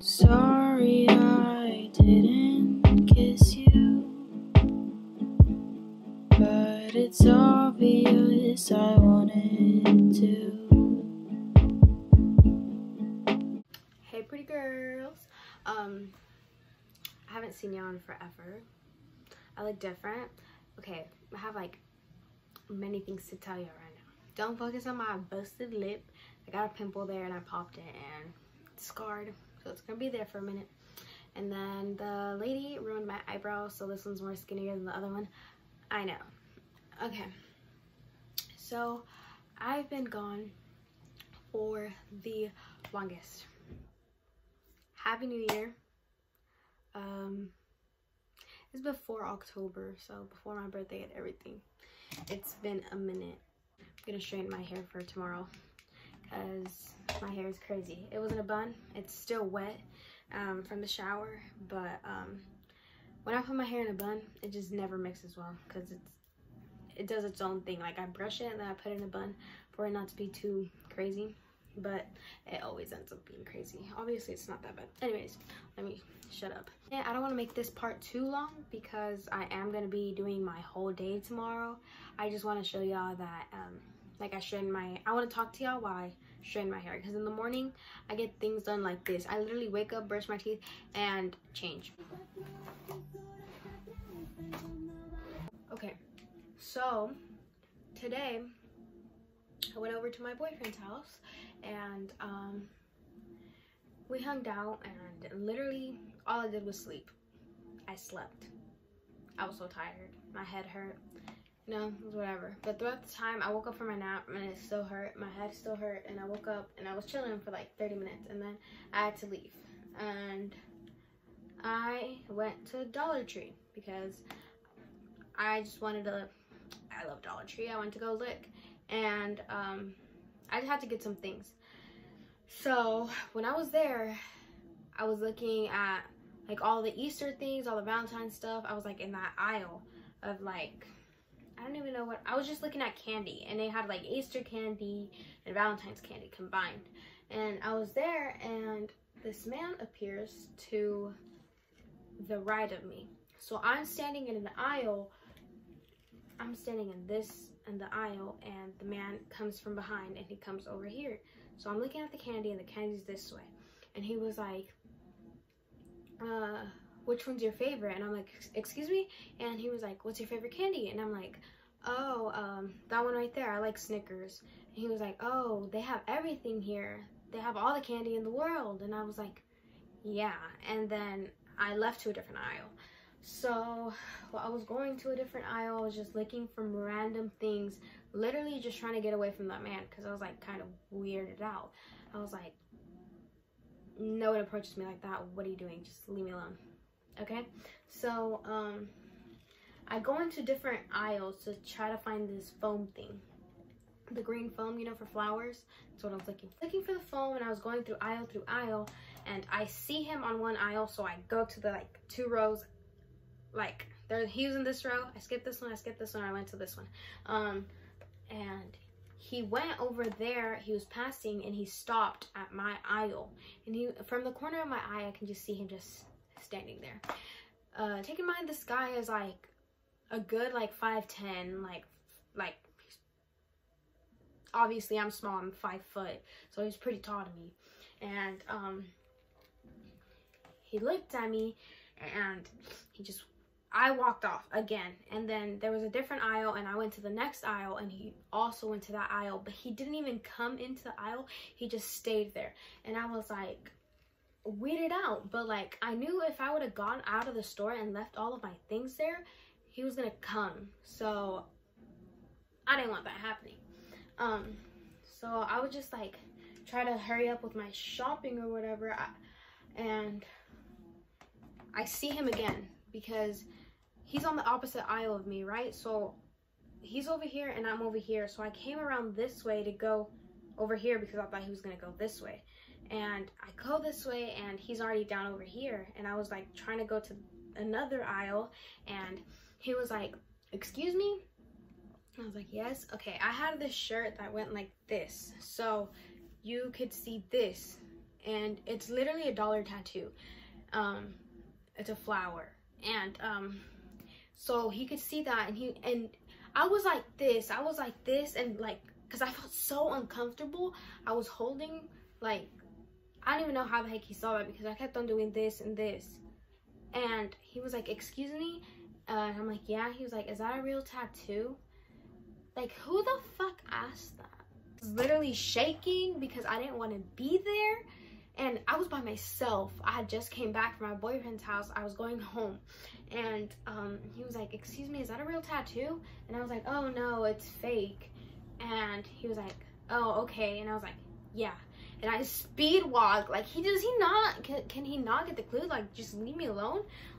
Sorry I didn't kiss you, but it's obvious I wanted to. Hey pretty girls. I haven't seen y'all in forever. I look different. Okay, I have like many things to tell you right now. Don't focus on my busted lip. I got a pimple there and I popped it and it's scarred, so it's gonna be there for a minute. And then the lady ruined my eyebrows, so this one's more skinnier than the other one. I know. Okay, so I've been gone for the longest. Happy New Year. It's before October, so before my birthday and everything. It's been a minute. I'm gonna straighten my hair for tomorrow because my hair is crazy. It was in a bun. It's still wet from the shower, but when I put my hair in a bun, it just never mixes well because it does its own thing. Like I brush it and then I put it in a bun for it not to be too crazy, but it always ends up being crazy. Obviously it's not that bad. Anyways, let me shut up. And I don't want to make this part too long because I am going to be doing my whole day tomorrow. I just want to show y'all that like I want to talk to y'all while I straighten my hair, because in the morning I get things done like this. I literally wake up, brush my teeth, and change. Okay, so today I went over to my boyfriend's house and we hung out, and literally all I did was sleep. I slept. I was so tired. My head hurt. You know, it was whatever. But throughout the time, I woke up from my nap and it still hurt. My head still hurt, and I woke up and I was chilling for like 30 minutes, and then I had to leave. And I went to Dollar Tree because I just wanted to, I love Dollar Tree. I went to go look, and I just had to get some things. So when I was there, I was looking at like all the Easter things, all the Valentine's stuff. I was like in that aisle of like, I don't even know what, I was just looking at candy, and they had like Easter candy and Valentine's candy combined. And I was there, and this man appears to the right of me. So I'm standing in an aisle, I'm standing in the aisle, and the man comes from behind and he comes over here. So I'm looking at the candy, and the candy's this way. And he was like, which one's your favorite? And I'm like, excuse me? And he was like, what's your favorite candy? And I'm like, oh, that one right there. I like Snickers. And he was like, oh, they have everything here. They have all the candy in the world. And I was like, yeah. And then I left to a different aisle. So while I was going to a different aisle, I was just looking for random things, literally just trying to get away from that man because I was like kind of weirded out. I was like, no one approaches me like that. What are you doing? Just leave me alone. Okay, so I go into different aisles to try to find this foam thing, the green foam, you know, for flowers. That's what I was looking for the foam. And I was going through aisle, and I see him on one aisle, so I go to the like 2 rows, like there, he was in this row, I skipped this one, I went to this one, and he went over there, he was passing, and he stopped at my aisle, and he, from the corner of my eye, I can just see him just standing there. Take in mind, this guy is like a good like 5'10", like obviously I'm small, I'm 5 foot, so he's pretty tall to me. And he looked at me, and I walked off again, and then there was a different aisle, and I went to the next aisle, and he also went to that aisle, but he didn't even come into the aisle, he just stayed there. And I was like weirded out, but like I knew if I would have gone out of the store and left all of my things there, he was gonna come, so I didn't want that happening. So I would just like try to hurry up with my shopping or whatever, and I see him again because he's on the opposite aisle of me, right? So he's over here and I'm over here. So I came around this way to go over here because I thought he was gonna go this way. And I go this way, and he's already down over here. And I was like trying to go to another aisle, and he was like, excuse me? I was like, yes. Okay, I had this shirt that went like this, so you could see this. and it's literally a $1 tattoo. It's a flower, and so he could see that, and I was like this, and like, because I felt so uncomfortable. I was holding, like, I don't even know how the heck he saw that, because I kept on doing this and this, and he was like, excuse me, and I'm like, yeah. He was like, is that a real tattoo? Like, who the fuck asked that? I was literally shaking because I didn't want to be there, and I was by myself. I had just came back from my boyfriend's house. I was going home, and he was like, excuse me, is that a real tattoo? And I was like, oh no, it's fake. And he was like, oh, okay. And I was like, yeah. And I speed walk, like, can he not get the clue? Like, just leave me alone.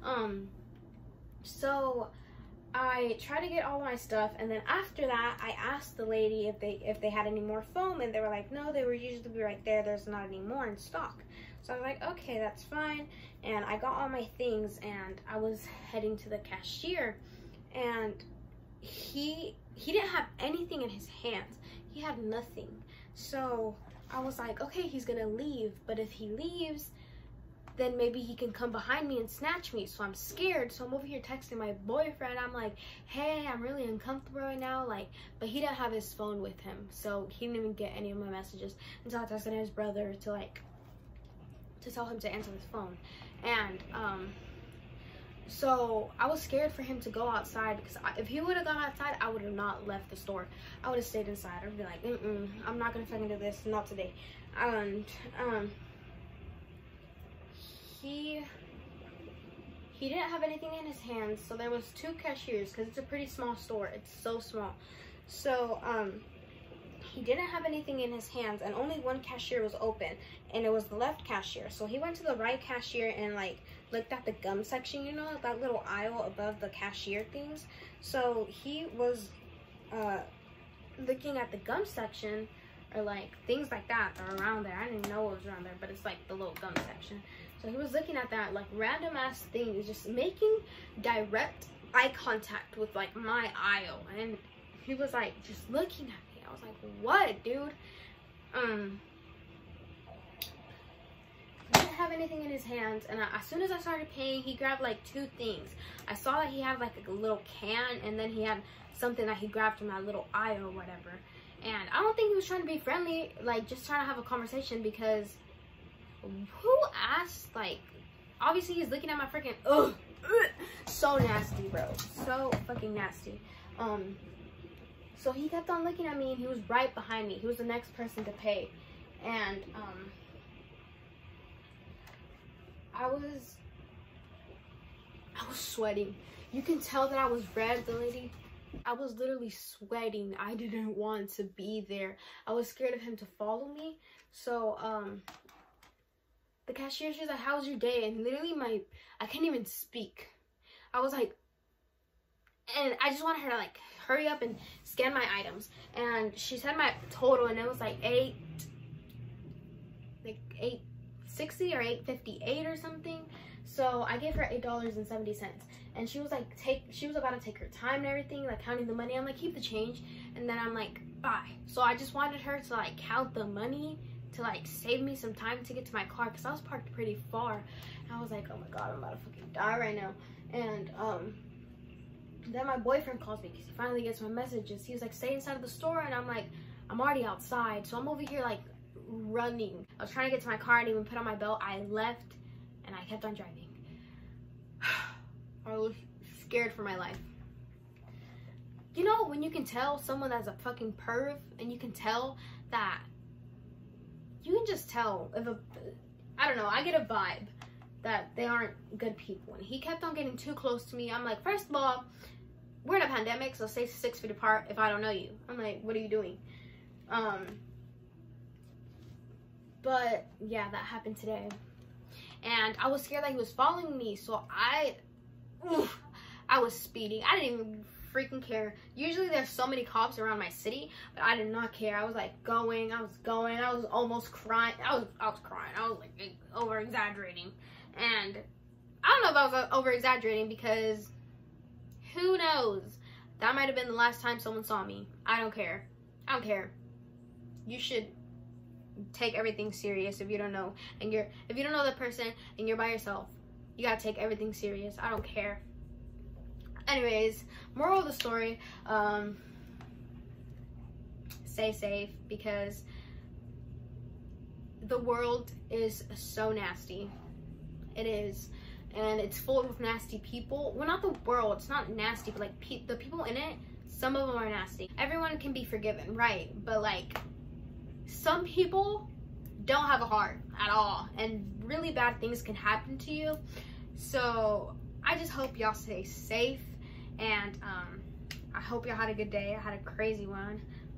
So I tried to get all my stuff, and then after that, I asked the lady if they had any more foam, and they were like, no, they were usually right there. There's not any more in stock. So I was like, okay, that's fine. And I got all my things, and I was heading to the cashier, and he didn't have anything in his hands. He had nothing. So I was like, okay, he's gonna leave, but if he leaves, then maybe he can come behind me and snatch me. So I'm scared. So I'm over here texting my boyfriend. I'm like, hey, I'm really uncomfortable right now. Like, but he didn't have his phone with him, so he didn't even get any of my messages. And so I texted his brother to tell him to answer his phone. And so I was scared for him to go outside, because if he would have gone outside, I would have not left the store. I would have stayed inside. I'd be like, I'm not gonna fucking do this, not today. And he didn't have anything in his hands. So there was 2 cashiers, because it's a pretty small store. It's so small. So he didn't have anything in his hands, and only one cashier was open, and it was the left cashier. So he went to the right cashier and like looked at the gum section, you know, that little aisle above the cashier things. So he was looking at the gum section, or like things like that are around there. I didn't even know what was around there, but it's like the little gum section. So he was looking at that, like, random ass things, just making direct eye contact with like my aisle, and he was like just looking at me. I was like, what, dude? He didn't have anything in his hands, and as soon as I started paying, he grabbed like 2 things. I saw that he had like a little can, and then he had something that he grabbed from that little aisle or whatever. And I don't think he was trying to be friendly, like just trying to have a conversation, because who asked? Like, obviously he's looking at my freaking so nasty, bro, so fucking nasty. So he kept on looking at me, and he was right behind me. He was the next person to pay, and I was sweating. You can tell that I was red, the lady. I was literally sweating. I didn't want to be there. I was scared of him to follow me. So the cashier, she's like, how was your day? And literally I can't even speak. I was like, and I just wanted her to like hurry up and scan my items. And she said my total, and it was like $8.60 or $8.58 or something. So I gave her $8.70, and she was like, she was about to take her time and everything, like counting the money. I'm like, keep the change. And then I'm like, bye. So I just wanted her to like count the money to like save me some time to get to my car, because I was parked pretty far. And I was like, oh my god, I'm about to fucking die right now. And then my boyfriend calls me, because he finally gets my messages. He was like, stay inside of the store, and I'm like, I'm already outside. So I'm over here like running. I was trying to get to my car. I didn't even put on my belt. I left, and I kept on driving. I was scared for my life. You know when you can tell someone that's a fucking perv, and you can tell that, you can just tell if I don't know, I get a vibe that they aren't good people. And he kept on getting too close to me. I'm like, first of all, we're in a pandemic, so stay 6 feet apart if I don't know you. I'm like, what are you doing? But yeah, that happened today. And I was scared that he was following me, so I was speeding. I didn't even freaking care. Usually there's so many cops around my city, but I did not care. I was like going, I was almost crying. I was crying. I was like over exaggerating. And I don't know if I was over exaggerating, because who knows? That might have been the last time someone saw me. I don't care. I don't care. You should take everything serious if you don't know. And if you don't know the person and you're by yourself, you gotta take everything serious. I don't care. Anyways, moral of the story, stay safe, because the world is so nasty. It is. And it's full of nasty people. Well, not the world, it's not nasty, but like the people in it, some of them are nasty. Everyone can be forgiven, right? But like, some people don't have a heart at all, and really bad things can happen to you. So I just hope y'all stay safe, and I hope y'all had a good day. I had a crazy one.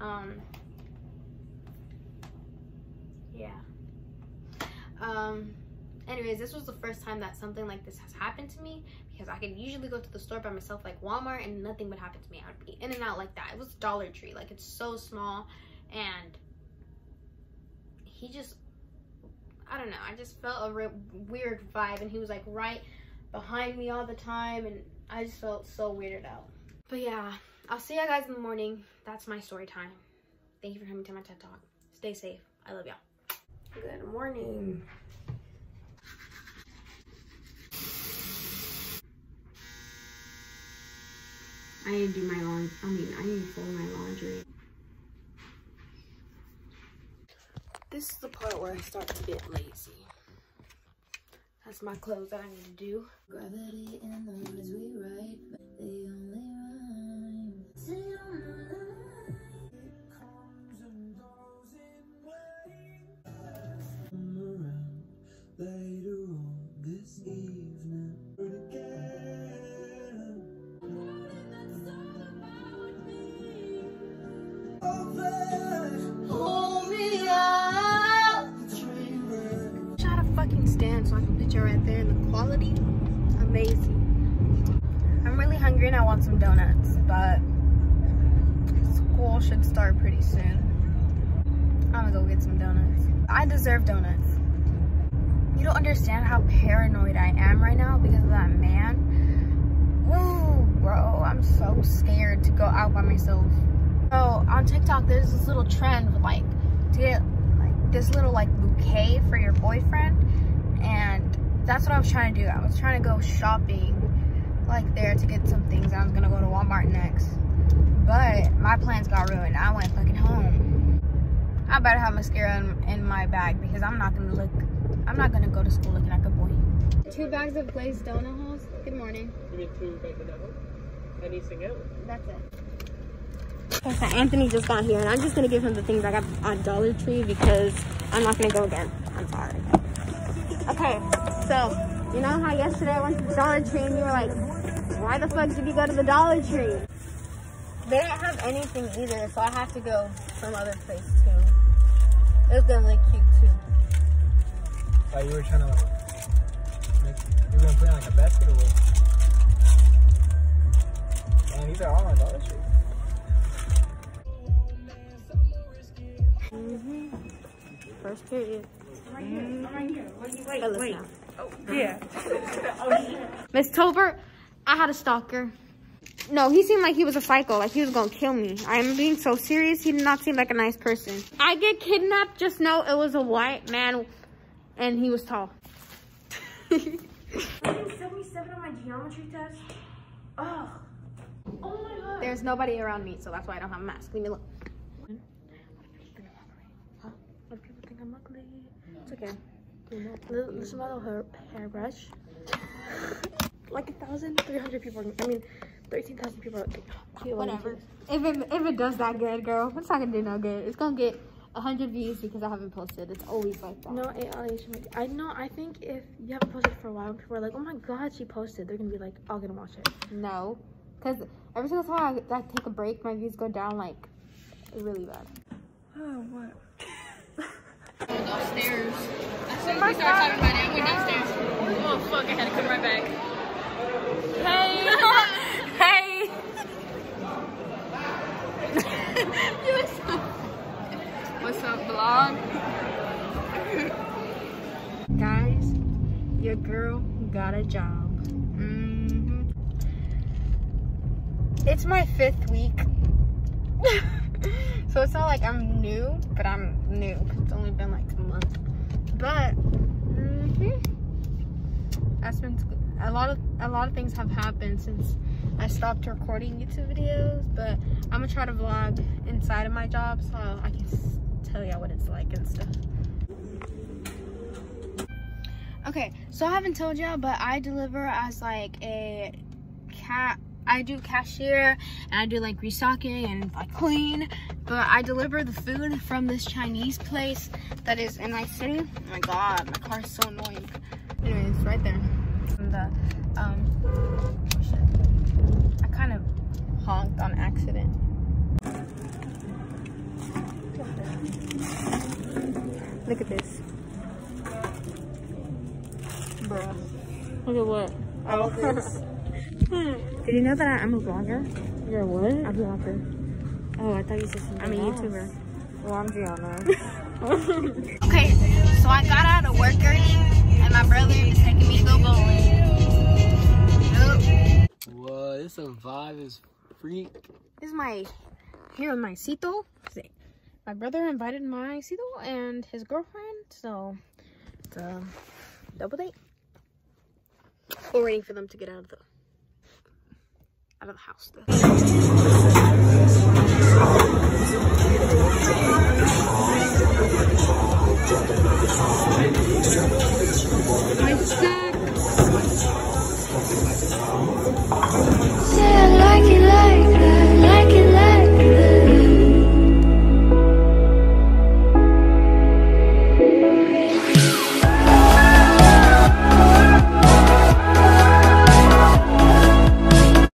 Yeah. Anyways, this was the first time that something like this has happened to me, because I could usually go to the store by myself like Walmart and nothing would happen to me. I would be in and out like that. It was Dollar Tree, like it's so small, and he just, I don't know, I just felt a weird vibe, and he was like right behind me all the time, and I just felt so weirded out. But yeah, I'll see you guys in the morning. That's my story time. Thank you for coming to my TED Talk. Stay safe. I love y'all. Good morning. I need to do my laundry. I need to fold my laundry. This is the part where I start to get lazy. That's my clothes that I need to do. Gravity in the words we write, but they only rhyme. Say on the line. It comes and goes in waves. Come around later on this evening. Again. Hold me up. Try to fucking stand so I can put you right there, and the quality, amazing. I'm really hungry and I want some donuts, but school should start pretty soon. I'm gonna go get some donuts. I deserve donuts. You don't understand how paranoid I am right now because of that man. Ooh, bro, I'm so scared to go out by myself. So on TikTok, there's this little trend with like to get like this little like bouquet for your boyfriend, and that's what I was trying to do. I was trying to go shopping like there to get some things. I was gonna go to Walmart next, but my plans got ruined. I went fucking home. I better have mascara in my bag, because I'm not gonna go to school looking like a boy. 2 bags of glazed donut holes. Good morning. You mean 2 bags of donut holes? Anything else? That's it. Okay, so Anthony just got here, and I'm just gonna give him the things I got on Dollar Tree, because I'm not gonna go again. I'm sorry. Okay, so you know how yesterday I went to the Dollar Tree and you were like, why the fuck did you go to the Dollar Tree? They don't have anything either, so I have to go some other place too. It was gonna look cute too. Oh, you were trying to like, you were gonna put it in like a basket or what? Man, these are all on Dollar Tree. First period. I'm right here. Wait. Oh, yeah. Miss Tolbert, I had a stalker. No, he seemed like he was a psycho, like he was gonna kill me. I'm being so serious. He did not seem like a nice person. I get kidnapped, just know it was a white man and he was tall. I got 77 on my geometry test. Oh my god. There's nobody around me, so that's why I don't have a mask. Leave me alone. What do people think I'm ugly? It's okay. Listen to my little hairbrush. Like 1,300 people. I mean, 13,000 people. Whatever. If it does that good, girl, it's not gonna do no good. It's gonna get 100 views because I haven't posted. It's always like that. No, I know. I think if you haven't posted for a while, people are like, "Oh my god, she posted." They're gonna be like, "I'm gonna watch it." No, because every single time I take a break, my views go down like really bad. Oh, what? Upstairs. As soon as we start talking about it, I went downstairs. Oh fuck, I had to come right back. Hey! Hey! What's up, vlog? Guys, your girl got a job. It's my 5th week. So it's not like I'm new, but I'm new. It's only been like a month. But that's been a lot of things have happened since I stopped recording YouTube videos. But I'm gonna try to vlog inside of my job so I can tell y'all what it's like and stuff. Okay, so I haven't told y'all, but I deliver as like I do cashier and I do like restocking and like clean, but I deliver the food from this Chinese place that is in my city. Oh my god, my car is so annoying. Anyways, right there. And I kind of honked on accident. Look at this. Bruh. Look at what? All this. Did you know that I'm a vlogger? You're a what? I'm a vlogger. Oh, I thought you said something I'm a YouTuber. Well, I'm Gianna. Okay, so I got out of work early, and my brother is taking me to go bowling. Yep. Whoa, this a vibe is freak. This is my Cito. My brother invited my Cito and his girlfriend, so it's a double date. We're waiting for them to get out of the house.